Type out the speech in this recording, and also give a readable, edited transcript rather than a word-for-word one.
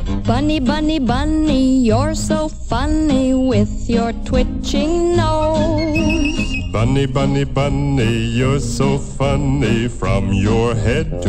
Bunny, bunny, bunny, you're so funny with your twitching nose. Bunny, bunny, bunny, you're so funny from your head to